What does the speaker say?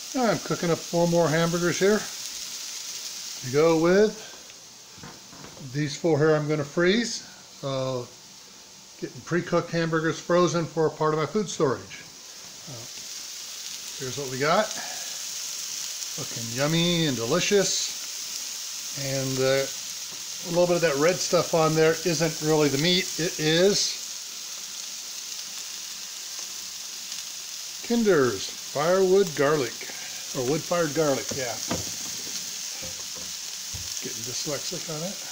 I'm cooking up 4 more hamburgers here to go with these 4 here. I'm going to freeze. Getting pre-cooked hamburgers frozen for part of my food storage. Here's what we got. Looking yummy and delicious. And a little bit of that red stuff on there isn't really the meat. It is Kinder's firewood garlic, or wood-fired garlic, yeah. Getting dyslexic on it.